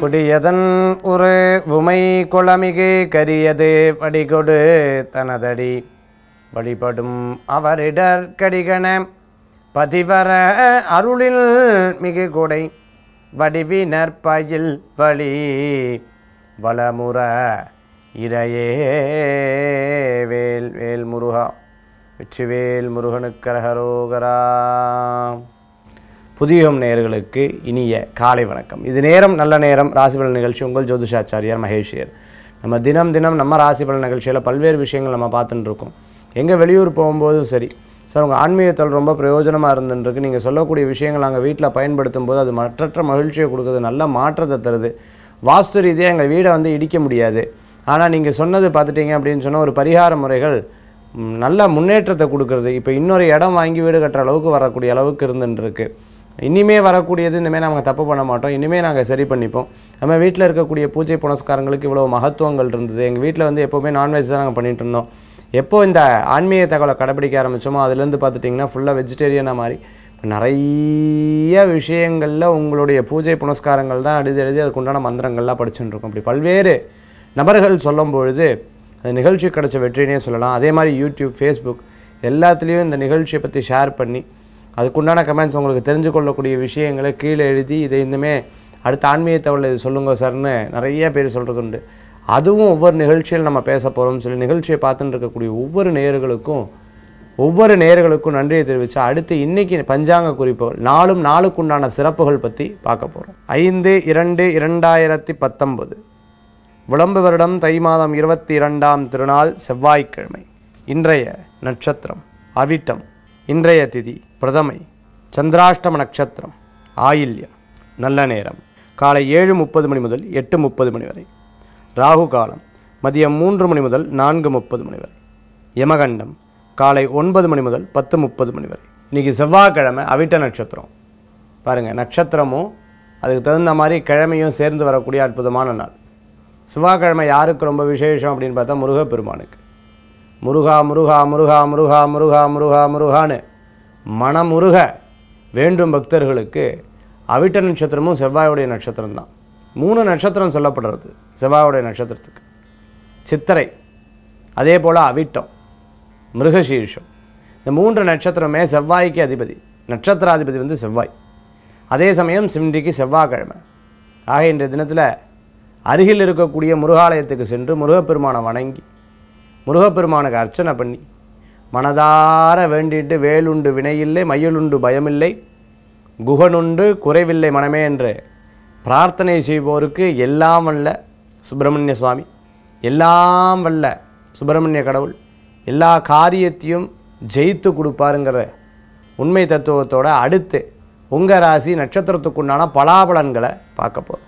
குடியதன் ஒரு உமை குளமிகு கரியது வடிகொடு தனதடி வழிபடும் அவரிடர் கடிகன பதிவர அருளில் மிகு கொடை வடிவினர் பயில் வழி வளமுற இறையே வேல் வேல் முருகா வெற்றிவேல் முருகனுக்கரகரோகரா. புதியம் நேயர்களுக்கு இனிய காலை வணக்கம். இது நேரம் நல்ல நேரம் ராசிபலன் நிகழ்ச்சி. உங்கள் ஜோதிஷாச்சாரியார் மகேஷியர். நம்ம தினம் நம்ம ராசிபலன் நிகழ்ச்சியில் பல்வேறு விஷயங்கள் நம்ம பார்த்துட்டு இருக்கோம். எங்கே வெளியூர் போகும்போதும் சரி, சார் உங்கள் ஆன்மீகத்தில் ரொம்ப பிரயோஜனமாக இருந்துருக்கு, நீங்கள் சொல்லக்கூடிய விஷயங்கள் நாங்கள் வீட்டில் பயன்படுத்தும் போது அது மற்றற்ற மகிழ்ச்சியை கொடுக்குது, நல்ல மாற்றத்தை தருது. வாஸ்து ரீதியாக எங்கள் வீடை இடிக்க முடியாது, ஆனால் நீங்கள் சொன்னது பார்த்துட்டீங்க அப்படின்னு சொன்னால் ஒரு பரிகார முறைகள் நல்ல முன்னேற்றத்தை கொடுக்குறது. இப்போ இன்னொரு இடம் வாங்கி வீடு கட்டுற அளவுக்கு வரக்கூடிய அளவுக்கு இருந்துருக்கு. இனிமே வரக்கூடியது இனிமேல் நாங்கள் தப்பு பண்ண மாட்டோம், இனிமேல் நாங்கள் சரி பண்ணிப்போம். நம்ம வீட்டில் இருக்கக்கூடிய பூஜை புனஸ்காரங்களுக்கு இவ்வளோ மகத்துவங்கள் இருந்தது. எங்கள் வீட்டில் எப்போவுமே நான்வெஜ் தான் நாங்கள் பண்ணிகிட்டு இருந்தோம். எப்போ இந்த ஆன்மீக தகவலை கடைப்பிடிக்க ஆரம்பித்தோமோ அதுலேருந்து பார்த்துட்டிங்கன்னா ஃபுல்லாக வெஜிடேரியனாக மாதிரி நிறைய விஷயங்களில் உங்களுடைய பூஜை புனஸ்காரங்கள் தான் எழுதி அதுக்குண்டான மந்திரங்கள்லாம் படிச்சுட்டு இருக்கோம். அப்படி பல்வேறு நபர்கள் சொல்லும் பொழுது அந்த நிகழ்ச்சி கிடச்ச வெற்றினே சொல்லலாம். அதே மாதிரி யூடியூப், ஃபேஸ்புக் எல்லாத்துலேயும் இந்த நிகழ்ச்சியை பற்றி ஷேர் பண்ணி அதுக்குண்டான கமெண்ட்ஸ் உங்களுக்கு தெரிஞ்சு கொள்ளக்கூடிய விஷயங்களை கீழே எழுதி இதை இன்னுமே அடுத்த ஆன்மீக தகவல் இது சொல்லுங்க சார்னு நிறைய பேர் சொல்கிறது உண்டு. அதுவும் ஒவ்வொரு நிகழ்ச்சியில் நம்ம பேச போகிறோம்னு சொல்லி நிகழ்ச்சியை பார்த்துட்டு இருக்கக்கூடிய ஒவ்வொரு நேயர்களுக்கும் நன்றியை தெரிவித்து அடுத்து இன்றைக்கி பஞ்சாங்க குறிப்புகள் நாளும் நாளுக்குண்டான சிறப்புகள் பற்றி பார்க்க போகிறோம். 5/2/2019 விளம்பு வருடம் தை மாதம் 22ஆம் திருநாள் செவ்வாய்க்கிழமை. இன்றைய நட்சத்திரம் அவிட்டம். இன்றைய திதி பிரதமை. சந்திராஷ்டம நட்சத்திரம் ஆயில்யம். நல்ல நேரம் காலை 7:30 மணி முதல் 8:30 மணி வரை. ராகு காலம் மதியம் 3 மணி முதல் 4:30 மணி வரை. யமகண்டம் காலை 9 மணி முதல் 10:30 மணி வரை. இன்றைக்கி செவ்வாய்க்கிழமை, அவிட்ட நட்சத்திரம். பாருங்கள், நட்சத்திரமும் அதுக்கு தகுந்த மாதிரி கிழமையும் சேர்ந்து வரக்கூடிய அற்புதமான நாள். செவ்வாய்க்கிழமை யாருக்கு ரொம்ப விசேஷம் அப்படின்னு பார்த்தா முருகப்பெருமானுக்கு. முருகா முருகா முருகா முருகா முருகா முருகா முருகான்னு மனமுருக வேண்டும் பக்தர்களுக்கு அவிட்ட நட்சத்திரமும் செவ்வாயுடைய நட்சத்திரம் தான். 3 நட்சத்திரம் சொல்லப்படுறது செவ்வாயுடைய நட்சத்திரத்துக்கு. சித்திரை, அதே போல் அவிட்டம், மிருகசீர்ஷம். இந்த 3 நட்சத்திரமே செவ்வாய்க்கு அதிபதி. நட்சத்திராதிபதி செவ்வாய். அதே சமயம் சிம்டிக்கு செவ்வாய்க்கிழமை. ஆக இன்றைய தினத்தில் அருகில் இருக்கக்கூடிய முருகாலயத்துக்கு சென்று முருகப்பெருமானை வணங்கி முருகப்பெருமானுக்கு அர்ச்சனை பண்ணி மனதார வேண்டிட்டு வேலுண்டு வினையில்லை மயிலுண்டு பயமில்லை குகனுண்டு குறைவில்லை மனமே என்று பிரார்த்தனை செய்வோருக்கு எல்லாம் வல்ல சுப்பிரமணிய சுவாமி, எல்லாம் வல்ல சுப்பிரமணிய கடவுள் எல்லா காரியத்தையும் ஜெயித்து கொடுப்பாருங்கிற உண்மை தத்துவத்தோடு அடுத்து உங்கள் ராசி நட்சத்திரத்துக்குண்டான பலாபலன்களை பார்க்க போகிறோம்.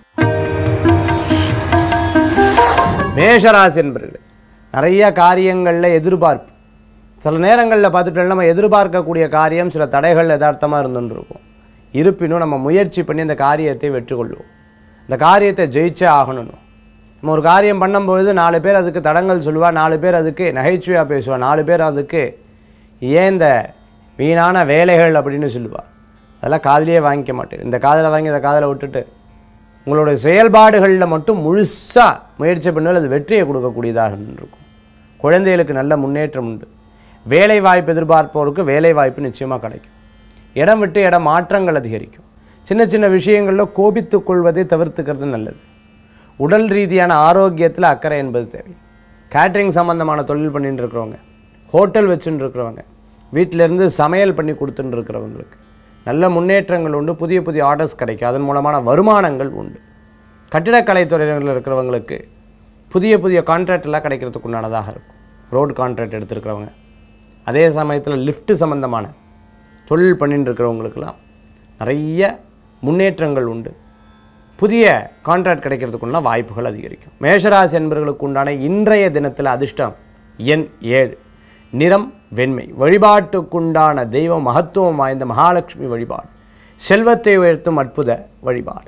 மேஷராசி என்பவர்களே, நிறைய காரியங்களில் எதிர்பார்ப்பு. சில நேரங்களில் பார்த்துட்டோம்னா நம்ம எதிர்பார்க்கக்கூடிய காரியம் சில தடைகள் யதார்த்தமாக இருந்துருக்கும். இருப்பினும் நம்ம முயற்சி பண்ணி அந்த காரியத்தை வெற்றி கொள்வோம். இந்த காரியத்தை ஜெயிச்சே ஆகணும். நம்ம ஒரு காரியம் பண்ணும்பொழுது 4 பேர் அதுக்கு தடங்கள் சொல்லுவாள், 4 பேர் அதுக்கு நகைச்சுவையாக பேசுவாள், 4 பேர் அதுக்கு ஏன் இந்த வீணான வேலைகள் அப்படின்னு சொல்லுவாள். அதெல்லாம் காதிலேயே வாங்கிக்க மாட்டேன். இந்த காதில் வாங்கி இந்த காதில் விட்டுட்டு உங்களுடைய செயல்பாடுகளில் மட்டும் முழுசாக முயற்சி பண்ணால் அது வெற்றியை கொடுக்கக்கூடியதாக இருக்கும். குழந்தைகளுக்கு நல்ல முன்னேற்றம் உண்டு. வேலை வாய்ப்பு எதிர்பார்ப்பவருக்கு வேலை வாய்ப்பு நிச்சயமாக கிடைக்கும். இடம் விட்டு இடம் மாற்றங்கள் அதிகரிக்கும். சின்ன சின்ன விஷயங்களில் கோபித்து கொள்வதை தவிர்த்துக்கிறது நல்லது. உடல் ரீதியான ஆரோக்கியத்தில் அக்கறை என்பது தேவை. கேட்ரிங் சம்மந்தமான தொழில் பண்ணிட்டு இருக்கிறவங்க, ஹோட்டல் வச்சுட்டு இருக்கிறவங்க, வீட்டிலேருந்து சமையல் பண்ணி கொடுத்துட்டு இருக்கிறவங்களுக்கு நல்ல முன்னேற்றங்கள் உண்டு. புதிய புதிய ஆர்டர்ஸ் கிடைக்கும். அதன் மூலமான வருமானங்கள் உண்டு. கட்டிடக்கலைத்துறையில் இருக்கிறவங்களுக்கு புதிய புதிய கான்ட்ராக்டெல்லாம் கிடைக்கிறதுக்கு உண்டானதாக இருக்கும். ரோடு கான்ட்ராக்ட் எடுத்துருக்கிறவங்க, அதே சமயத்தில் லிஃப்ட்டு சம்மந்தமான தொழில் பண்ணிட்டு இருக்கிறவங்களுக்கெல்லாம் நிறைய முன்னேற்றங்கள் உண்டு. புதிய கான்ட்ராக்ட் கிடைக்கிறதுக்குள்ள வாய்ப்புகள் அதிகரிக்கும். மேஷராசி என்பவர்களுக்கு உண்டான இன்றைய தினத்தில் அதிர்ஷ்டம் எண் 7, நிறம் வெண்மை. வழிபாட்டுக்குண்டான தெய்வம் மகத்துவம் வாய்ந்த மகாலட்சுமி வழிபாடு, செல்வத்தை உயர்த்தும் அற்புத வழிபாடு.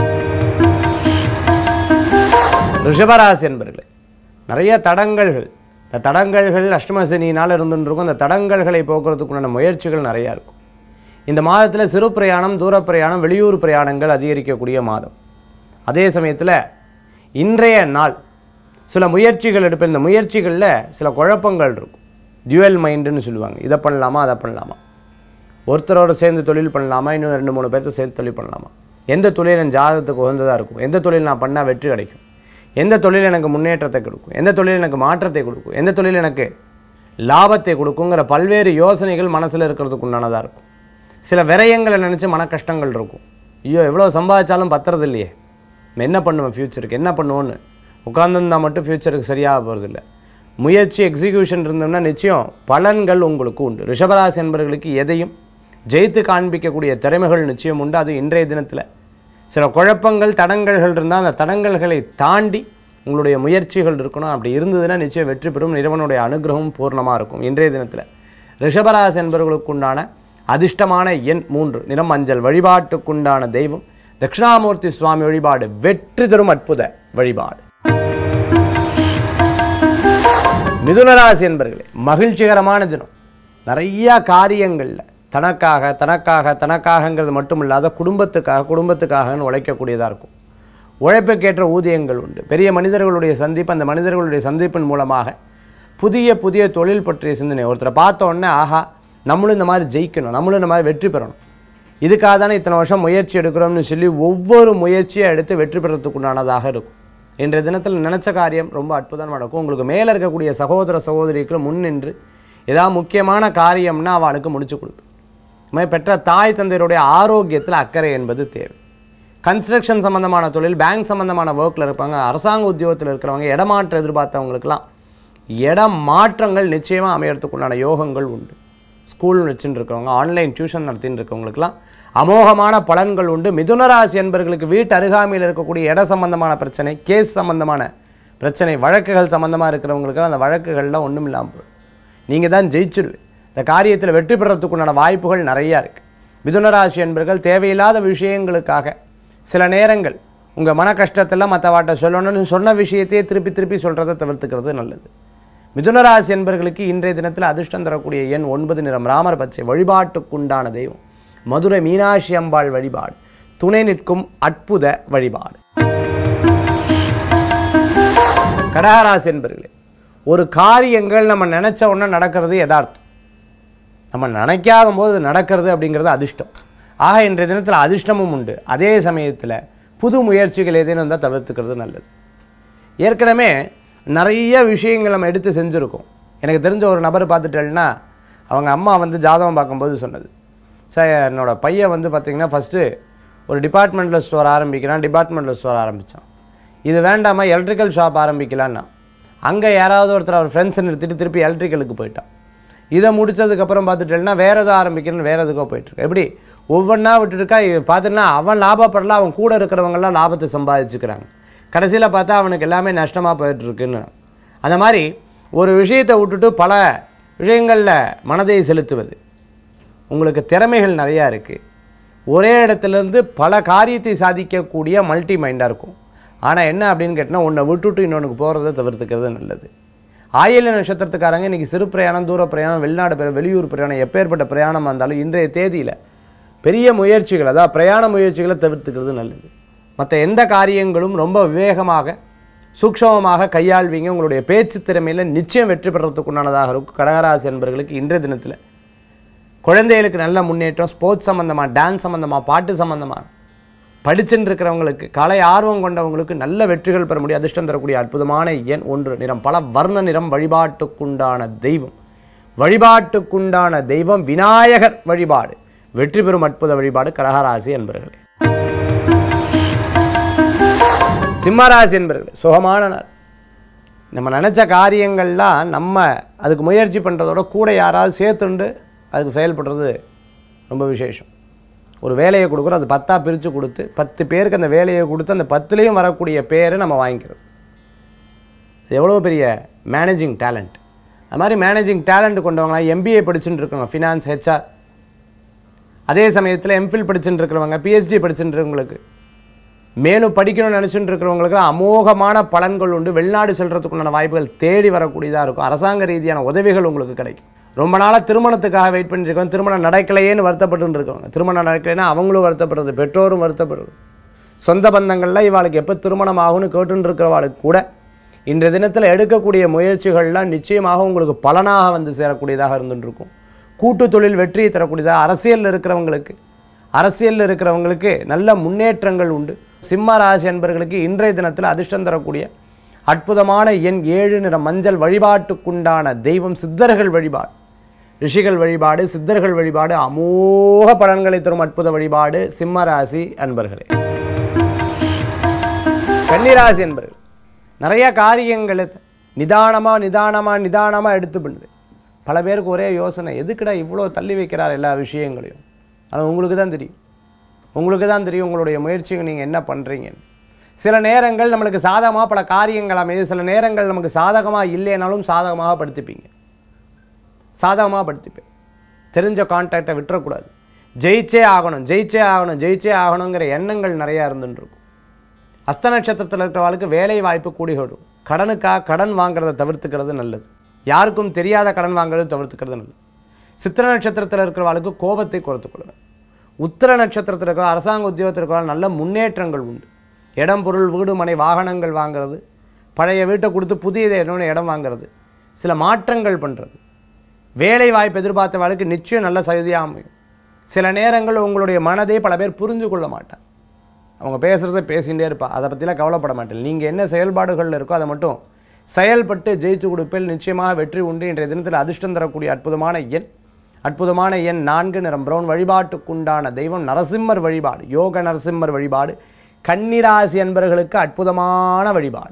ரிஷபராசி என்பவர்களே, நிறைய தடங்கல்கள். இந்த தடங்கல்கள் அஷ்டமசனியினால் இருந்துருக்கும். அந்த தடங்கல்களை போக்குறதுக்குண்டான முயற்சிகள் நிறையா இருக்கும். இந்த மாதத்தில் சிறு பிரயாணம், தூர பிரயாணம், வெளியூர் பிரயாணங்கள் அதிகரிக்கக்கூடிய மாதம். அதே சமயத்தில் இன்றைய நாள் சில முயற்சிகள் எடுப்பேன். இந்த முயற்சிகளில் சில குழப்பங்கள் இருக்கும். டியூவல் மைண்டுன்னு சொல்லுவாங்க. இதை பண்ணலாமா அதை பண்ணலாமா, ஒருத்தரோடு சேர்ந்து தொழில் பண்ணலாமா, இன்னும் 2-3 பேர்த்த சேர்ந்து தொழில் பண்ணலாமா, எந்த தொழில் என் ஜாதகத்துக்கு உகந்ததாக இருக்கும், எந்த தொழில் நான் பண்ணால் வெற்றி கிடைக்கும், எந்த தொழில் எனக்கு முன்னேற்றத்தை கொடுக்கும், எந்த தொழில் எனக்கு மாற்றத்தை கொடுக்கும், எந்த தொழில் எனக்கு லாபத்தை கொடுக்குங்கிற பல்வேறு யோசனைகள் மனசில் இருக்கிறதுக்கு உண்டானதாக இருக்கும். சில விரயங்களை நினச்சி மன கஷ்டங்கள் இருக்கும். ஐயோ எவ்வளோ சம்பாதிச்சாலும் பத்துறது இல்லையே, என்ன பண்ணுவேன் ஃப்யூச்சருக்கு, என்ன பண்ணுவோன்னு உட்கார்ந்துருந்தால் மட்டும் ஃப்யூச்சருக்கு சரியாக போகிறதில்ல. முயற்சி எக்ஸிக்யூஷன் இருந்தோம்னா நிச்சயம் பலன்கள் உங்களுக்கு உண்டு. ரிஷபராசி என்பவர்களுக்கு எதையும் ஜெயித்து காண்பிக்கக்கூடிய திறமைகள் நிச்சயம் உண்டு. அது இன்றைய தினத்தில் சில குழப்பங்கள் தடங்கல்கள் இருந்தால் அந்த தடங்கல்களை தாண்டி உங்களுடைய முயற்சிகள் இருக்கணும். அப்படி இருந்ததுன்னா நிச்சயம் வெற்றி பெறும். இறைவனுடைய அனுகிரகம் பூர்ணமாக இருக்கும். இன்றைய தினத்தில் ரிஷபராசி என்பவர்களுக்குண்டான அதிர்ஷ்டமான எண் 3, நிறம் மஞ்சள். வழிபாட்டுக்குண்டான தெய்வம் தட்சிணாமூர்த்தி சுவாமி வழிபாடு வெற்றி தரும் அற்புத வழிபாடு. மிதுனராசி என்பர்களே, மகிழ்ச்சிகரமான தினம். நிறைய காரியங்களில் தனக்காகங்கிறது மட்டும் இல்லாத குடும்பத்துக்காகன்னு உழைக்கக்கூடியதாக இருக்கும். உழைப்புக்கேற்ற ஊதியங்கள் உண்டு. பெரிய மனிதர்களுடைய சந்திப்பு, அந்த மனிதர்களுடைய சந்திப்பின் மூலமாக புதிய தொழில் பற்றிய சிந்தனை. ஒருத்தரை பார்த்த உடனே ஆஹா நம்மளும் இந்த மாதிரி ஜெயிக்கணும், நம்மளும் இந்த மாதிரி வெற்றி பெறணும், இதுக்காக தானே இத்தனை வருஷம் முயற்சி எடுக்கிறோம்னு சொல்லி ஒவ்வொரு முயற்சியை எடுத்து வெற்றி பெறத்துக்குண்டானதாக இருக்கும். இன்றைய தினத்தில் நினச்ச காரியம் ரொம்ப அற்புதமாக நடக்கும். உங்களுக்கு மேலே இருக்கக்கூடிய சகோதர சகோதரிக்கு முன் நின்று ஏதாவது முக்கியமான காரியம்னா அவளுக்கு முடிச்சு கொடுப்பேன். இது மாதிரி பெற்ற தாய் தந்தையருடைய ஆரோக்கியத்தில் அக்கறை என்பது தேவை. கன்ஸ்ட்ரக்ஷன் சம்மந்தமான தொழில், பேங்க் சம்மந்தமான ஒர்க்கில் இருப்பாங்க, அரசாங்க உத்தியோகத்தில் இருக்கிறவங்க, இடமாற்றம் எதிர்பார்த்தவங்களுக்கெல்லாம் இடம் மாற்றங்கள் நிச்சயமாக அமையறதுக்குண்டான யோகங்கள் உண்டு. ஸ்கூல் வச்சுட்டு இருக்கவங்க, ஆன்லைன் டியூஷன் நடத்தின்னு இருக்கவங்களுக்கெல்லாம் அமோகமான பலன்கள் உண்டு. மிதுனராசி என்பவர்களுக்கு வீட்டு அருகாமையில் இருக்கக்கூடிய இட சம்பந்தமான பிரச்சனை, கேஸ் சம்பந்தமான பிரச்சனை, வழக்குகள் சம்பந்தமாக இருக்கிறவங்களுக்கு அந்த வழக்குகள்லாம் ஒன்றும் இல்லாமல் போகும். நீங்கள் தான் ஜெயிச்சிடுவேன். இந்த காரியத்தில் வெற்றி பெறத்துக்குண்டான வாய்ப்புகள் நிறையா இருக்குது. மிதுனராசி என்பவர்கள் தேவையில்லாத விஷயங்களுக்காக சில நேரங்கள் உங்கள் மன கஷ்டத்தில் மற்றவாட்ட சொல்லணும்னு சொன்ன விஷயத்தையே திருப்பி சொல்கிறத தவிர்த்துக்கிறது நல்லது. மிதுனராசி என்பவர்களுக்கு இன்றைய தினத்தில் அதிர்ஷ்டம் தரக்கூடிய எண் 9, நிறம் ராமர் பச்சை. வழிபாட்டுக்குண்டான தெய்வம் மதுரை மீனாட்சி அம்பாள் வழிபாடு துணை நிற்கும் அற்புத வழிபாடு. கடகராசி என்பவர்களே, ஒரு காரியங்கள் நம்ம நினச்ச உடனே நடக்கிறது யதார்த்தம். நம்ம நினைக்காத போது நடக்கிறது அப்படிங்கிறது அதிர்ஷ்டம். ஆக இன்றைய தினத்தில் அதிர்ஷ்டமும் உண்டு. அதே சமயத்தில் புது முயற்சிகள் ஏதேனும் இருந்தால் தவிர்த்துக்கிறது நல்லது. ஏற்கனவே நிறைய விஷயங்கள் நம்ம எடுத்து செஞ்சுருக்கோம். எனக்கு தெரிஞ்ச ஒரு நபர் பார்த்துட்டேன்னா அவங்க அம்மா ஜாதகம் பார்க்கும்போது சொன்னது, சார் என்னோடய பையன் பார்த்திங்கன்னா ஃபஸ்ட்டு ஒரு டிபார்ட்மெண்டல் ஸ்டோர் ஆரம்பித்தான். இது வேண்டாமல் எலக்ட்ரிக்கல் ஷாப் ஆரம்பிக்கலான்னா அங்கே யாராவது ஒருத்தர் அவர் ஃப்ரெண்ட்ஸை நிறுத்திட்டு திருப்பி எலக்ட்ரிக்கலுக்கு போயிட்டான். இதை முடித்ததுக்கப்புறம் பார்த்துட்டேன்னா வேறு எதுவும் ஆரம்பிக்கணும்னு வேறு எதுக்கோ போயிட்டுருக்கு. எப்படி ஒவ்வொன்றா விட்டுருக்கா பார்த்துன்னா அவன் லாபப்படலாம், அவன் கூட இருக்கிறவங்களாம் லாபத்தை சம்பாதிச்சுக்கிறாங்க. கடைசியில் பார்த்தா அவனுக்கு எல்லாமே நஷ்டமாக போயிட்டுருக்குன்னு. அந்த மாதிரி ஒரு விஷயத்தை விட்டுட்டு பல விஷயங்களில் மனதை செலுத்துவது. உங்களுக்கு திறமைகள் நிறையா இருக்குது. ஒரே இடத்துலேருந்து பல காரியத்தை சாதிக்கக்கூடிய மல்டி மைண்டாக இருக்கும். ஆனால் என்ன அப்படின்னு கேட்டால் ஒன்றை விட்டுட்டு இன்னொன்றுக்கு போகிறத தவிர்த்துக்கிறது நல்லது. ஆயில்ய நட்சத்திரத்துக்காரங்க இன்றைக்கி சிறு பிரயாணம், தூர பிரயாணம், வெளிநாடு வெளியூர் பிரயாணம், எப்பேற்பட்ட பிரயாணமாக இருந்தாலும் இன்றைய தேதியில் பெரிய முயற்சிகள், அதாவது பிரயாண முயற்சிகளை தவிர்த்துக்கிறது நல்லது. மற்ற எந்த காரியங்களும் ரொம்ப விவேகமாக சூக்ஷமமாக கையாள்வீங்க. உங்களுடைய பேச்சு திறமையில் நிச்சயம் வெற்றி பெறத்துக்குண்டானதாக இருக்கும். கடகராசி என்பவர்களுக்கு இன்றைய தினத்தில் குழந்தைகளுக்கு நல்ல முன்னேற்றம். ஸ்போர்ட்ஸ் சம்மந்தமாக, டான்ஸ் சம்மந்தமாக, பாட்டு சம்மந்தமாக படிச்சுட்டு இருக்கிறவங்களுக்கு, கலை ஆர்வம் கொண்டவங்களுக்கு நல்ல வெற்றிகள் பெற முடியும். அதிர்ஷ்டம் தரக்கூடிய அற்புதமான எண் 1, நிறம் பல வர்ண நிறம். வழிபாட்டுக்குண்டான தெய்வம் விநாயகர் வழிபாடு வெற்றி பெறும் அற்புத வழிபாடு. கடகராசி என்பவர்களே. சிம்மராசி என்பவர்களே, சுகமான நாள். நம்ம நினச்ச காரியங்கள்லாம் நம்ம அதுக்கு முயற்சி பண்ணுறதோட கூட யாராவது சேர்த்துண்டு அதுக்கு செயல்படுறது ரொம்ப விசேஷம். ஒரு வேலையை கொடுக்குறோம், அது 10ஆக பிரித்து கொடுத்து 10 பேருக்கு அந்த வேலையை கொடுத்து அந்த 10லேயும் வரக்கூடிய பேரை நம்ம வாங்கிக்கிறோம். அது எவ்வளோ பெரிய மேனேஜிங் டேலண்ட். அது மாதிரி மேனேஜிங் டேலண்ட் கொண்டவங்களாம் MBA படிச்சுட்டு இருக்கவங்க, ஃபினான்ஸ், HR, அதே சமயத்தில் எம்ஃபில் படிச்சுட்டு இருக்கிறவங்க, PhD படிச்சுட்டு இருக்கிறவங்களுக்கு, மேலும் படிக்கணும்னு நினச்சிட்டு இருக்கிறவங்களுக்கு அமோகமான பலன்கள் உண்டு. வெளிநாடு செல்கிறதுக்குண்டான வாய்ப்புகள் தேடி வரக்கூடியதாக இருக்கும். அரசாங்க ரீதியான உதவிகள் உங்களுக்கு கிடைக்கும். ரொம்ப நாளாக திருமணத்துக்காக வெயிட் பண்ணியிருக்கோம், திருமணம் நடக்கலையேன்னு வருத்தப்பட்டு இருக்கவங்க, திருமணம் நடக்கலைன்னா அவங்களும் வருத்தப்படுறது, பெற்றோரும் வருத்தப்படுறது, சொந்த பந்தங்களில் இவாளுக்கு எப்போ திருமணம் ஆகும்னு கேட்டுன்னு இருக்கிறவாளுக்கு கூட இன்றைய தினத்தில் எடுக்கக்கூடிய முயற்சிகள்லாம் நிச்சயமாக உங்களுக்கு பலனாக வந்து சேரக்கூடியதாக இருந்துருக்கும். கூட்டு தொழில் வெற்றியை தரக்கூடியதாக அரசியலில் இருக்கிறவங்களுக்கு நல்ல முன்னேற்றங்கள் உண்டு. சிம்ம ராசி அன்பர்களுக்கு இன்றைய தினத்தில் அதிர்ஷ்டம் தரக்கூடிய அற்புதமான எண் 7, நிற மஞ்சள். வழிபாட்டுக்குண்டான தெய்வம் சித்தர்கள் வழிபாடு, ரிஷிகள் வழிபாடு, சித்தர்கள் வழிபாடு அமோக பலன்களை தரும் அற்புத வழிபாடு சிம்ம ராசி அன்பர்களே. கன்னிராசி அன்பர்கள் நிறைய காரியங்களை நிதானமாக எடுத்து பண்ணுது. பல பேருக்கு ஒரே யோசனை, எதுக்குடா இவ்வளோ தள்ளி வைக்கிறார் எல்லா விஷயங்களையும். ஆனால் உங்களுக்கு தான் தெரியும் உங்களுடைய முயற்சிகள் நீங்கள் என்ன பண்ணுறீங்கன்னு. சில நேரங்கள் நம்மளுக்கு சாதகமாக பல காரியங்கள் அமைது, சில நேரங்கள் நமக்கு சாதகமாக இல்லைனாலும் சாதகமாக படுத்திப்பேன். தெரிஞ்ச கான்டாக்டை விட்டுறக்கூடாது. ஜெயிச்சே ஆகணுங்கிற எண்ணங்கள் நிறையா இருந்துருக்கும். அஸ்த நட்சத்திரத்தில் இருக்கிறவர்களுக்கு வேலை வாய்ப்பு கூடி வரும். கடன் வாங்குறதை தவிர்த்துக்கிறது நல்லது. யாருக்கும் தெரியாத கடன் வாங்குறதை தவிர்த்துக்கிறது நல்லது. சித்திர நட்சத்திரத்தில் இருக்கிறவர்களுக்கு கோபத்தை குறைத்துக்கொள்ளுங்கள். உத்திர நட்சத்திரத்தில் இருக்கிற அரசாங்க உத்தியோகத்தில் இருக்கிற நல்ல முன்னேற்றங்கள் உண்டு. இடம், பொருள், வீடு, மனை, வாகனங்கள் வாங்கிறது, பழைய வீட்டை கொடுத்து புதிய இடம் வாங்கிறது, சில மாற்றங்கள் பண்ணுறது, வேலை வாய்ப்பு எதிர்பார்த்தவர்களுக்கு நிச்சயம் நல்ல சகுதியாக அமையும். சில நேரங்கள் உங்களுடைய மனதை பல பேர் புரிஞ்சு கொள்ள மாட்டாங்க. அவங்க பேசுகிறத பேசிகிட்டே இருப்பா, அதை பற்றிலாம் கவலைப்பட மாட்டேன். நீங்கள் என்ன செயல்பாடுகளில் இருக்கோ அதை மட்டும் செயல்பட்டு ஜெயிச்சு கொடுப்பில் நிச்சயமாக வெற்றி உண்டு. இன்றைய தினத்தில் அதிர்ஷ்டம் தரக்கூடிய அற்புதமான எண் 4, நிறம் பிரவுன். வழிபாட்டுக்குண்டான தெய்வம் நரசிம்மர் வழிபாடு, யோக நரசிம்மர் வழிபாடு கன்னிராசி அன்பர்களுக்கு அற்புதமான வழிபாடு.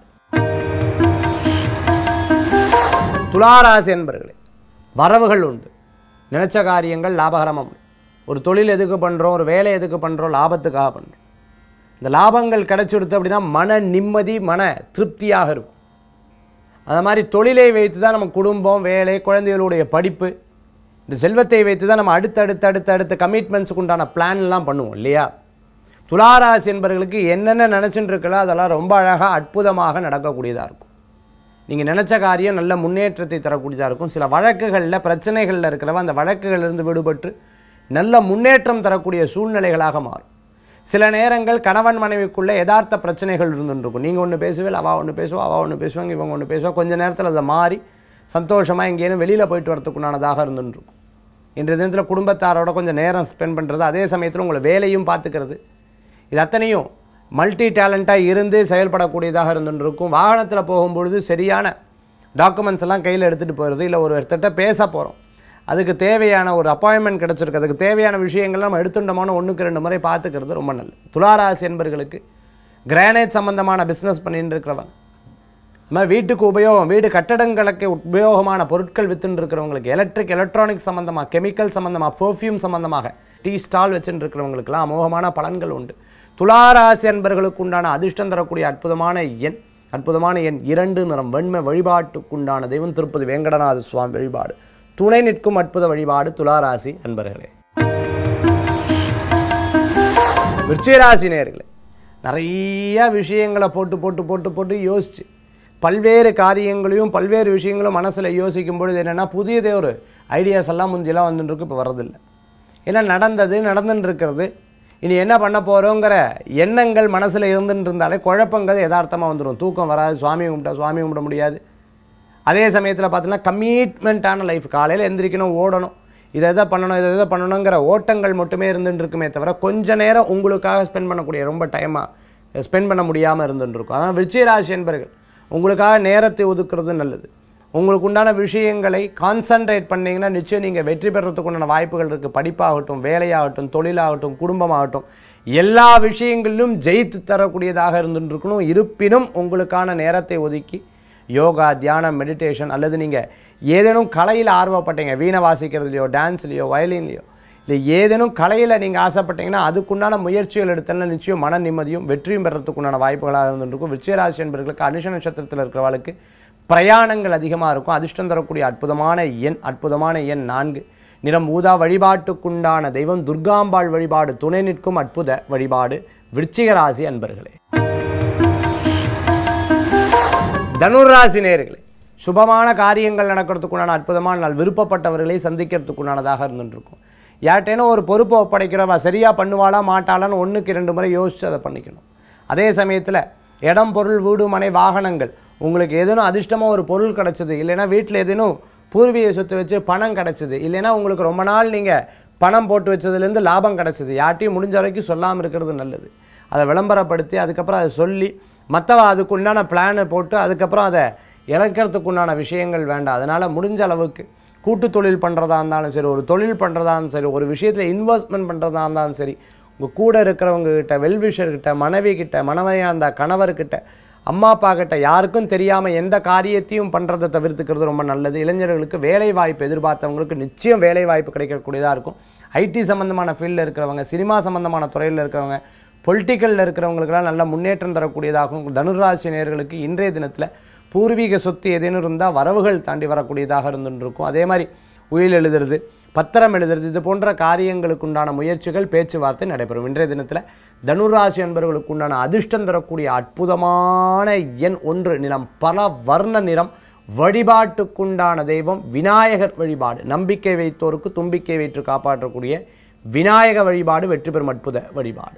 துளாராசி அன்பர்களே, வரவுகள் உண்டு. நினைச்ச காரியங்கள் லாபகரமாக உண்டு. ஒரு தொழில் எதுக்கு பண்ணுறோம், ஒரு வேலை எதுக்கு பண்ணுறோம், லாபத்துக்காக பண்ணுறோம். இந்த லாபங்கள் கிடைச்சிடுத்து அப்படின்னா மன நிம்மதி, மன திருப்தியாக இருக்கும். அந்த மாதிரி தொழிலை வைத்து தான் நம்ம குடும்பம், வேலை, குழந்தைகளுடைய படிப்பு, இந்த செல்வத்தை வைத்து தான் நம்ம அடுத்த கமிட்மெண்ட்ஸுக்கு உண்டான பிளான்லாம் பண்ணுவோம் இல்லையா. துளாராசி என்பவர்களுக்கு என்னென்ன நினச்சிட்டு இருக்கலோ அதெல்லாம் ரொம்ப அழகாக அற்புதமாக நடக்கக்கூடியதாக இருக்கும். நீங்கள் நினச்ச காரியம் நல்ல முன்னேற்றத்தை தரக்கூடியதாக இருக்கும். சில வழக்குகளில் பிரச்சனைகளில் இருக்கிறவ அந்த வழக்குகளிலிருந்து விடுபட்டு நல்ல முன்னேற்றம் தரக்கூடிய சூழ்நிலைகளாக மாறும். சில நேரங்கள் கணவன் மனைவிக்குள்ளே யதார்த்த பிரச்சனைகள் இருந்துருக்கும். நீங்கள் ஒன்று பேசுவீங்க, அவள் ஒன்று பேசுவாங்க, இவங்க ஒன்று பேசுவாங்க. கொஞ்சம் நேரத்தில் அதை மாறி சந்தோஷமாக எங்கேயும் வெளியில் போயிட்டு வரத்துக்குண்டானதாக இருந்துருக்கும். இன்றைய தினத்தில் குடும்பத்தாரோட கொஞ்சம் நேரம் ஸ்பெண்ட் பண்ணுறது, அதே சமயத்தில் உங்களை வேலையும் பார்த்துக்கிறது, இது அத்தனையும் மல்டி டேலண்ட்டாக இருந்து செயல்படக்கூடியதாக இருந்துருக்கும். வாகனத்தில் போகும்பொழுது சரியான டாக்குமெண்ட்ஸ் எல்லாம் கையில் எடுத்துகிட்டு போகிறது, இல்லை ஒருத்தட்ட பேச போகிறோம், அதுக்கு தேவையான ஒரு அப்பாயின்மெண்ட் கிடச்சிருக்கு, அதுக்கு தேவையான விஷயங்கள் நம்ம எடுத்துட்டோமான 1க்கு 2 முறை பார்த்துக்கிறது ரொம்ப நல்லது. துளாராசி என்பவர்களுக்கு கிரானைட் சம்பந்தமான பிஸ்னஸ் பண்ணிட்டு இருக்கிறவங்க, நம்ம வீட்டுக்கு உபயோகம், வீடு கட்டடங்களுக்கு உபயோகமான பொருட்கள் வித்துன்னு இருக்கிறவங்களுக்கு, எலக்ட்ரானிக் சம்பந்தமாக, கெமிக்கல் சம்பந்தமாக, பெர்ஃப்யூம் சம்பந்தமாக டீ ஸ்டால் வச்சுட்டு இருக்கிறவங்களுக்கெல்லாம் அமோகமான பலன்கள் உண்டு. துளாராசி அன்பர்களுக்கு உண்டான அதிர்ஷ்டம் தரக்கூடிய அற்புதமான எண் 2, நிறம் வெண்மை. வழிபாட்டுக்குண்டான தெய்வம் திருப்பதி வேங்கடநாத சுவாமி வழிபாடு துணை நிற்கும் அற்புத வழிபாடு துளாராசி அன்பர்களே. விருச்சிகராசி நேயர்களே, நிறைய விஷயங்களை போட்டு யோசிச்சு பல்வேறு காரியங்களையும் பல்வேறு விஷயங்களும் மனசில் யோசிக்கும் பொழுது என்னென்னா புதியதே ஒரு ஐடியாஸ் எல்லாம் முந்தியெல்லாம் வந்துட்டுருக்கு, இப்போ வரதில்லை. ஏன்னா நடந்துன்னு இருக்கிறது, இனி என்ன பண்ண போகிறோங்கிற எண்ணங்கள் மனசில் இருந்துட்டு இருந்தாலே குழப்பங்கள் யதார்த்தமாக வந்துடும். தூக்கம் வராது, சுவாமி கும்பிட முடியாது. அதே சமயத்தில் பார்த்தீங்கன்னா கமிட்மெண்ட்டான லைஃப், காலையில் எந்திரிக்கணும், ஓடணும், இதை பண்ணணுங்கிற ஓட்டங்கள் மட்டுமே இருந்துட்டு இருக்குமே தவிர கொஞ்ச நேரம் உங்களுக்காக ஸ்பெண்ட் பண்ணக்கூடிய ரொம்ப டைமாக ஸ்பெண்ட் பண்ண முடியாமல் இருந்துட்டு இருக்கும். அதனால் விருச்சிகராசி என்பர்கள் உங்களுக்காக நேரத்தை ஒதுக்குறது நல்லது. உங்களுக்கு உண்டான விஷயங்களை கான்சன்ட்ரேட் பண்ணிங்கன்னா நிச்சயம் நீங்கள் வெற்றி பெறத்துக்கு உண்டான வாய்ப்புகள் இருக்குது. படிப்பாகட்டும், வேலையாகட்டும், தொழிலாகட்டும், குடும்பமாகட்டும், எல்லா விஷயங்களிலும் ஜெயித்து தரக்கூடியதாக இருந்துருக்கணும். இருப்பினும் உங்களுக்கான நேரத்தை ஒதுக்கி யோகா, தியானம், மெடிடேஷன் அல்லது நீங்கள் ஏதேனும் கலையில் ஆர்வப்பட்டீங்க, வீணை வாசிக்கிறதுலையோ, டான்ஸ்லையோ, வயலின்லையோ, இல்லை ஏதேனும் கலையில் நீங்கள் ஆசைப்பட்டீங்கன்னா அதுக்குண்டான முயற்சிகள் எடுத்தனா நிச்சயம் மன நிம்மதியும் வெற்றியும் பெறத்துக்குண்டான வாய்ப்புகளாக இருந்துருக்கும். விருச்சிகராசி என்பவர்களுக்கு அனுஷ நட்சத்திரத்தில் இருக்கிறவர்களுக்கு பிரயாணங்கள் அதிகமாக இருக்கும். அதிர்ஷ்டம் தரக்கூடிய அற்புதமான எண் 4, நிறம் ஊதா. வழிபாட்டுக்குண்டான தெய்வம் துர்காம்பாள் வழிபாடு துணை நிற்கும் அற்புத வழிபாடு விருச்சிகராசி அன்பர்களே. தனுராசி நேயர்களே, சுபமான காரியங்கள் நடக்கிறதுக்குண்டான அற்புதமான நாள். விருப்பப்பட்டவர்களை சந்திக்கிறதுக்குண்டானதாக இருந்துருக்கும். யார்கிட்டேனும் ஒரு பொறுப்பை ஒப்படைக்கிறவா சரியாக பண்ணுவாளா மாட்டாளான்னு 1க்கு 2 முறை யோசித்து அதை பண்ணிக்கணும். அதே சமயத்தில் இடம் பொருள் வீடு மனை வாகனங்கள் உங்களுக்கு ஏதேனும் அதிர்ஷ்டமாக ஒரு பொருள் கிடச்சிது, இல்லைன்னா வீட்டில் ஏதேனும் பூர்வீக சொத்து வச்சு பணம் கிடச்சிது, இல்லைன்னா உங்களுக்கு ரொம்ப நாள் நீங்கள் பணம் போட்டு வச்சதுலேருந்து லாபம் கிடச்சிது, யார்ட்டையும் முடிஞ்ச வரைக்கும் சொல்லாமல் இருக்கிறது நல்லது. அதை விளம்பரப்படுத்தி அதுக்கப்புறம் அதை சொல்லி மற்றவ அதுக்கு உண்டான பிளானை போட்டு அதுக்கப்புறம் அதை இழக்கிறதுக்கு உண்டான விஷயங்கள் வேண்டாம். அதனால் முடிஞ்ச அளவுக்கு கூட்டு தொழில் பண்ணுறதா இருந்தாலும் சரி, ஒரு தொழில் பண்ணுறதா இருந்தாலும் சரி, ஒரு விஷயத்தில் இன்வெஸ்ட்மெண்ட் பண்ணுறதா இருந்தாலும் சரி, உங்கள் கூட இருக்கிறவங்கக்கிட்ட, வெல்விஷர்கிட்ட, மனைவிக்கிட்ட, மனைவியாக இருந்தால் கணவர்கிட்ட, அம்மா அப்பா கிட்ட யாருக்கும் தெரியாமல் எந்த காரியத்தையும் பண்ணுறதை தவிர்த்துக்கிறது ரொம்ப நல்லது. இளைஞர்களுக்கு வேலை வாய்ப்பு எதிர்பார்த்தவங்களுக்கு நிச்சயம் வேலை வாய்ப்பு கிடைக்கக்கூடியதாக இருக்கும். ஐடி சம்மந்தமான ஃபீல்டில் இருக்கிறவங்க, சினிமா சம்மந்தமான துறையில் இருக்கிறவங்க, பொலிட்டிக்கலில் இருக்கிறவங்களுக்கெல்லாம் நல்ல முன்னேற்றம் தரக்கூடியதாகும். தனுராசி நேயர்களுக்கு இன்றைய தினத்தில் பூர்வீக சொத்து ஏதேனும் இருந்தால் வரவுகள் தாண்டி வரக்கூடியதாக இருந்துருக்கும். அதே மாதிரி உயில் எழுதுறது, பத்திரம் எழுதுறது, இது போன்ற காரியங்களுக்கு உண்டான முயற்சிகள் பேச்சுவார்த்தை நடைபெறும். இன்றைய தினத்தில் தனுராசி என்பவர்களுக்கு உண்டான அதிர்ஷ்டம் தரக்கூடிய அற்புதமான எண் 1 நிறம் பல வர்ண நிறம். வழிபாட்டுக்குண்டான தெய்வம் விநாயகர் வழிபாடு. நம்பிக்கை வைத்தோருக்கு தும்பிக்கை வைத்து காப்பாற்றக்கூடிய விநாயக வழிபாடு வெற்றி பெறும் அற்புத வழிபாடு.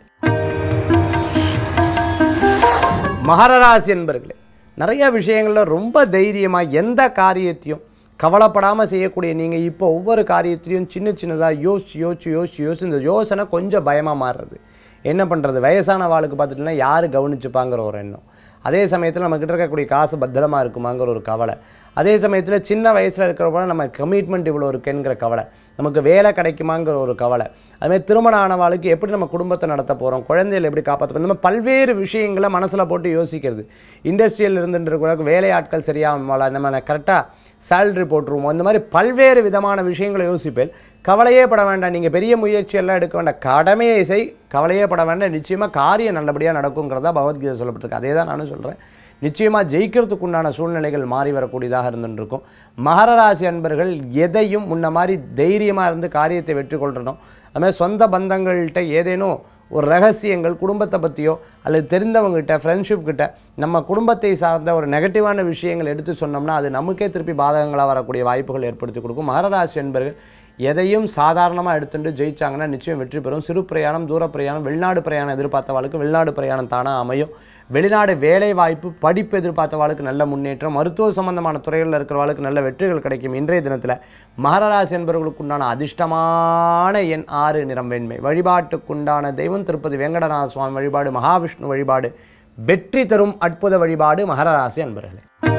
மகர ராசி என்பர்களே, நிறைய விஷயங்களில் ரொம்ப தைரியமாக எந்த காரியத்தையும் கவலைப்படாமல் செய்யக்கூடிய நீங்கள் இப்போ ஒவ்வொரு காரியத்திலையும் சின்ன சின்னதாக யோசிச்சு இந்த யோசனை கொஞ்சம் பயமாக மாறுறது. என்ன பண்ணுறது, வயசான வாளுக்கு பார்த்துட்டுனா யார் கவனிச்சுப்பாங்கிற ஒரு எண்ணம். அதே சமயத்தில் நம்மக்கிட்ட இருக்கக்கூடிய காசு பத்திரமா இருக்குமாங்கிற ஒரு கவலை. அதே சமயத்தில் சின்ன வயசில் இருக்கிறப்ப நம்ம கமிட்மெண்ட் இவ்வளோ இருக்குங்கிற கவலை, நமக்கு வேலை கிடைக்குமாங்கிற ஒரு கவலை. அதுமாதிரி திருமணம் ஆனவாளுக்கு எப்படி நம்ம குடும்பத்தை நடத்த போகிறோம், குழந்தைகள் எப்படி காப்பாற்ற போகிறோம், நம்ம பல்வேறு விஷயங்களை மனசில் போட்டு யோசிக்கிறது. இண்டஸ்ட்ரியில் இருந்துட்டு வேலையாட்கள் சரியாக நம்ம கரெக்டாக சேலரி போட்டுருவோம், இந்த மாதிரி பல்வேறு விதமான விஷயங்களை யோசிப்பேன். கவலையே பட வேண்டாம், நீங்கள் பெரிய முயற்சியெல்லாம் எடுக்க வேண்டாம், கடமையை செய், கவலையே பட வேண்டாம், நிச்சயமாக காரியம் நல்லபடியாக நடக்குங்கிறதா பகவத்கீதை சொல்லப்பட்டிருக்கு. அதே தான் நானும் சொல்கிறேன். நிச்சயமாக ஜெயிக்கிறதுக்கு உண்டான சூழ்நிலைகள் மாறி வரக்கூடியதாக இருந்துருக்கும். மகர ராசி அன்பர்கள் எதையும் முன்ன மாதிரி தைரியமாக இருந்து காரியத்தை வெற்றி கொள்ளணும். அதுமாதிரி சொந்த பந்தங்கள்கிட்ட ஏதேனும் ஒரு ரகசியங்கள் குடும்பத்தை பற்றியோ அல்லது தெரிந்தவங்ககிட்ட ஃப்ரெண்ட்ஷிப் கிட்ட நம்ம குடும்பத்தை சார்ந்த ஒரு நெகட்டிவான விஷயங்கள் எடுத்து சொன்னோம்னா அது நமக்கே திருப்பி பாதகங்களாக வரக்கூடிய வாய்ப்புகள் ஏற்படுத்தி கொடுக்கும். மகர ராசி என்பர்கள் எதையும் சாதாரணமாக எடுத்துட்டு ஜெயிச்சாங்கன்னா நிச்சயம் வெற்றி பெறும். சிறு பிரயாணம், தூர பிரயாணம், வெளிநாடு பிரயாணம் எதிர்பார்த்தவாளுக்கு வெளிநாடு பிரயாணம் தானாக அமையும். வெளிநாடு வேலை வாய்ப்பு, படிப்பு எதிர்பார்த்தவாளுக்கு நல்ல முன்னேற்றம், மருத்துவ சம்பந்தமான துறைகளில் இருக்கிறவாளுக்கு நல்ல வெற்றிகள் கிடைக்கும். இன்றைய தினத்தில் மகர ராசி என்பவர்களுக்கு உண்டான அதிர்ஷ்டமான எண் 6 நிறம் வெண்மை. வழிபாட்டுக்குண்டான தெய்வம் திருப்பதி வெங்கடநாத சுவாமி வழிபாடு, மகாவிஷ்ணு வழிபாடு வெற்றி தரும் அற்புத வழிபாடு. மகர ராசி அன்பர்களே.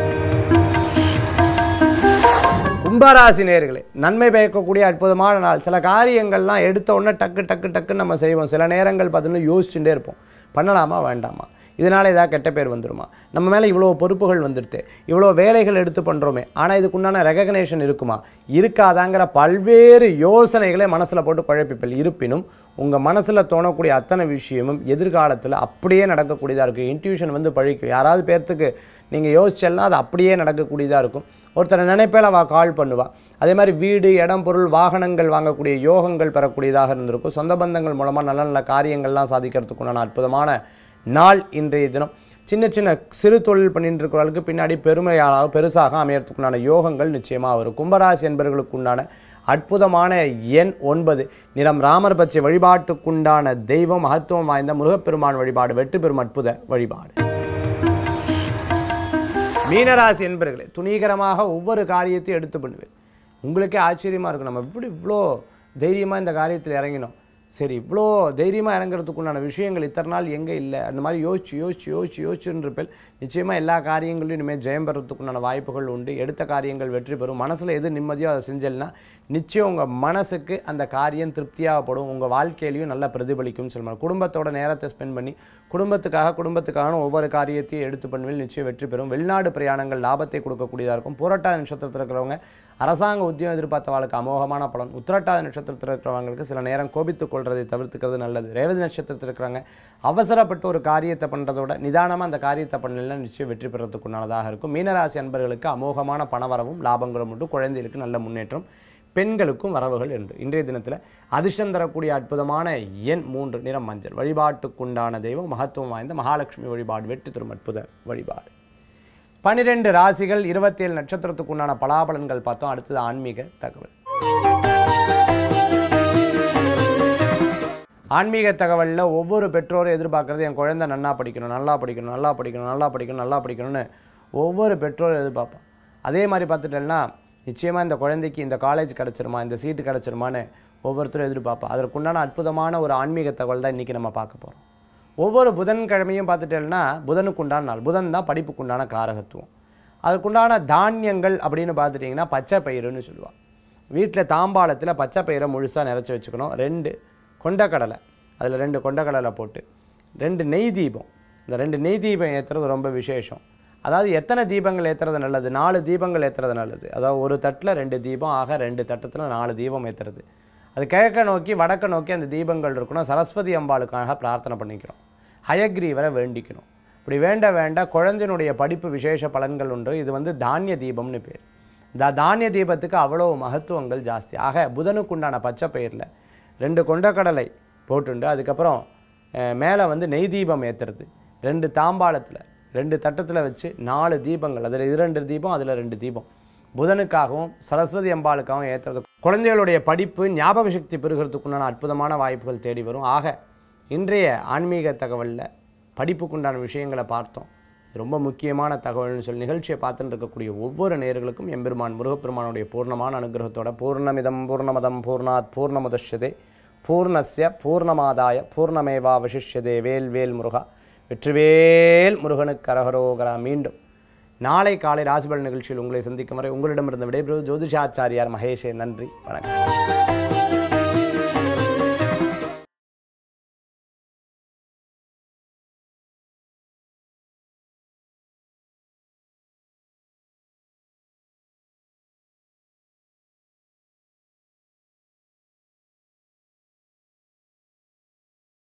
கும்பராசி நேயர்களே, நன்மை பயக்கக்கூடிய அற்புதமான நாள். சில காரியங்கள்லாம் எடுத்த உடனே டக்குன்னு நம்ம செய்வோம். சில நேரங்கள் பார்த்தீங்கன்னா யோசிச்சுட்டே இருப்போம், பண்ணலாமா வேண்டாமா, இதனால் ஏதாவது கெட்ட பேர் வந்துடுமா, நம்ம மேலே இவ்வளோ பொறுப்புகள் வந்துடுது, இவ்வளோ வேலைகள் எடுத்து பண்ணுறோமே, ஆனால் இதுக்குண்டான ரெகக்னேஷன் இருக்குமா இருக்காதாங்கிற பல்வேறு யோசனைகளை மனசில் போட்டு குழப்பிப்பல். இருப்பினும் உங்கள் மனசில் தோணக்கூடிய அத்தனை விஷயமும் எதிர்காலத்தில் அப்படியே நடக்கக்கூடியதாக இருக்கும். இன்ட்யூஷன் வந்து பழிக்கும். யாராவது பேர்த்துக்கு நீங்கள் யோசிச்செல்லாம் அது அப்படியே நடக்கக்கூடியதாக இருக்கும். ஒருத்தரை நினைப்பேல கால் பண்ணுவா. அதே மாதிரி வீடு, இடம், பொருள், வாகனங்கள் வாங்கக்கூடிய யோகங்கள் பெறக்கூடியதாக இருந்திருக்கும். சொந்த பந்தங்கள் மூலமாக நல்ல நல்ல காரியங்கள்லாம் சாதிக்கிறதுக்குண்டான அற்புதமான நாள் இன்றைய தினம். சின்ன சின்ன சிறு தொழில் பண்ணிட்டு இருக்கிறவர்களுக்கு பின்னாடி பெருமையாக பெருசாக அமையறதுக்குண்டான யோகங்கள் நிச்சயமாக வரும். கும்பராசி என்பவர்களுக்கு உண்டான அற்புதமான எண் 9 நிறம் ராமர் பச்சை. வழிபாட்டுக்குண்டான தெய்வம் மகத்துவம் வாய்ந்த முருகப்பெருமான் வழிபாடு வெற்றி பெறும் அற்புத வழிபாடு. மீனராசி என்பர்களே, துணிகரமாக ஒவ்வொரு காரியத்தையும் எடுத்து பண்ணுவேன். உங்களுக்கே ஆச்சரியமாக இருக்கும், நம்ம இவ்வளோ தைரியமாக இந்த காரியத்தில் இறங்கினோம், சரி இவ்வளோ தைரியமாக இறங்குறதுக்குண்டான விஷயங்கள் இத்தனை நாள் எங்கே இல்லை, அந்த மாதிரி யோசிச்சுருப்பேன். நிச்சயமாக எல்லா காரியங்களையும் இனிமேல் ஜெயம் பெறத்துக்குண்டான வாய்ப்புகள் உண்டு. எடுத்த காரியங்கள் வெற்றி பெறும். மனசில் எது நிம்மதியோ அதை செஞ்சல்னா நிச்சயம் உங்கள் மனசுக்கு அந்த காரியம் திருப்தியாகப்படும். உங்கள் வாழ்க்கையிலையும் நல்லா பிரதிபலிக்கும்னு சொல்லுவாங்க. குடும்பத்தோட நேரத்தை ஸ்பெண்ட் பண்ணி குடும்பத்துக்கான ஒவ்வொரு காரியத்தையும் எடுத்து பண்ணுவேன். நிச்சயம் வெற்றி பெறும். வெளிநாடு பிரயாணங்கள் லாபத்தை கொடுக்கக்கூடியதாக இருக்கும். புரட்டாதி நட்சத்திரத்தில் இருக்கிறவங்க அரசாங்க உத்தியோகம் எதிர்பார்த்தவாளுக்கு அமோகமான பலன். உத்திரட்டாதி நட்சத்திரத்தில் இருக்கிறவங்களுக்கு சில நேரம் கோபித்துக் கொள்வதை தவிர்த்துக்கிறது நல்லது. ரேவதி நட்சத்திரத்தில் இருக்கிறாங்க அவசரப்பட்டு ஒரு காரியத்தை பண்ணுறதோட நிதானமாக அந்த காரியத்தை பண்ணலாம், நிச்சயம் வெற்றி பெறத்துக்குண்டானதாக இருக்கும். மீனராசி அன்பர்களுக்கு அமோகமான பணவரவும் லாபங்களும் உண்டு. குழந்தைகளுக்கு நல்ல முன்னேற்றம், பெண்களுக்கும் வரவுகள் உண்டு. இன்றைய தினத்தில் அதிர்ஷ்டம் தரக்கூடிய அற்புதமான எண் 3 நிறம் மஞ்சள். வழிபாட்டுக்குண்டான தெய்வம் மகத்துவம் வாய்ந்த மகாலட்சுமி வழிபாடு வெற்றி தரும் அற்புத வழிபாடு. 12 ராசிகள் 27 நட்சத்திரத்துக்குண்டான பலாபலன்கள் பார்த்தோம். அடுத்தது ஆன்மீக தகவல். ஆன்மீக தகவலில் ஒவ்வொரு பெற்றோரும் எதிர்பார்க்குறது என் குழந்தை நல்லா படிக்கணும், நல்லா படிக்கணும், நல்லா படிக்கணும், நல்லா படிக்கணும், நல்லா படிக்கணும்னு ஒவ்வொரு பெற்றோரும் எதிர்பார்ப்போம். அதே மாதிரி பார்த்துட்டேன்னா நிச்சயமாக இந்த குழந்தைக்கு இந்த காலேஜ் கிடச்சிருமா, இந்த சீட்டு கிடச்சிருமான்னு ஒவ்வொருத்தரும் எதிர்பார்ப்போம். அதற்குண்டான அற்புதமான ஒரு ஆன்மீக தகவல் தான் இன்றைக்கி நம்ம பார்க்க போகிறோம். ஒவ்வொரு புதன்கிழமையும் பார்த்துட்டேன்னா புதனுக்குண்டான நாள். புதன் தான் படிப்புக்குண்டான காரகத்துவம். அதுக்குண்டான தானியங்கள் அப்படின்னு பார்த்துட்டிங்கன்னா பச்சை பயிறுன்னு சொல்லுவாள். வீட்டில் தாம்பாளத்தில் பச்சை பயிரை முழுசாக நிறச்சி வச்சுக்கணும். 2 கொண்டக்கடலை, அதில் 2 கொண்டக்கடலை போட்டு 2 நெய் தீபம். இந்த 2 நெய் தீபம் ஏற்றுறது ரொம்ப விசேஷம். அதாவது எத்தனை தீபங்கள் ஏற்றுறது நல்லது? 4 தீபங்கள் ஏற்றுறது நல்லது. அதாவது ஒரு தட்டில் 2 தீபம், ஆக 2 தட்டத்தில் 4 தீபம் ஏற்றுறது. அது கிழக்க நோக்கி வடக்க நோக்கி அந்த தீபங்கள் இருக்கணும். சரஸ்வதி அம்பாளுக்காக பிரார்த்தனை பண்ணிக்கிறோம். ஹயக்ரீவரை வேண்டிக்கணும். இப்படி வேண்ட குழந்தையினுடைய படிப்பு விசேஷ பலன்கள் உண்டு. இது தானிய தீபம்னு பேர். இந்த தானிய தீபத்துக்கு அவ்வளோ மகத்துவங்கள் ஜாஸ்தி. ஆக புதனுக்குண்டான பச்சை பயிரில் 2 கொண்டக்கடலை போட்டுண்டு அதுக்கப்புறம் மேலே நெய் தீபம் ஏற்றுறது. 2 தாம்பாளத்தில் 2 தட்டத்தில் வச்சு 4 தீபங்கள், அதில் 2 தீபம், அதில் 2 தீபம் புதனுக்காகவும் சரஸ்வதி அம்பாளுக்காகவும் ஏற்றுறது. குழந்தைகளுடைய படிப்பு ஞாபக சக்தி பெறுகிறதுக்குண்டான அற்புதமான வாய்ப்புகள் தேடி வரும். ஆக இன்றைய ஆன்மீக தகவலில் படிப்புக்குண்டான விஷயங்களை பார்த்தோம். ரொம்ப முக்கியமான தகவல்னு சொல்லி நிகழ்ச்சியை பார்த்துட்டு இருக்கக்கூடிய ஒவ்வொரு நேயர்களுக்கும் எம்பெருமான் முருகப்பெருமானுடைய பூர்ணமான அனுகிரகத்தோட பூர்ணமிதம் பூர்ணமதம் பூர்ணாத் பூர்ணமுதஷ்யதே பூர்ணஸ்ய பூர்ணமாதாய பூர்ணமேவாவசிஷ்யதே. வேல் வேல் முருகா, வெற்றிவேல் முருகனுக்கு அரகரோகரா. மீண்டும் நாளை காலை ராசிபலன் நிகழ்ச்சியில் உங்களை சந்திக்கும் வரை உங்களிடமிருந்து விடைபெறுவது ஜோதிஷாச்சாரியார் மகேஷே. நன்றி, வணக்கம்.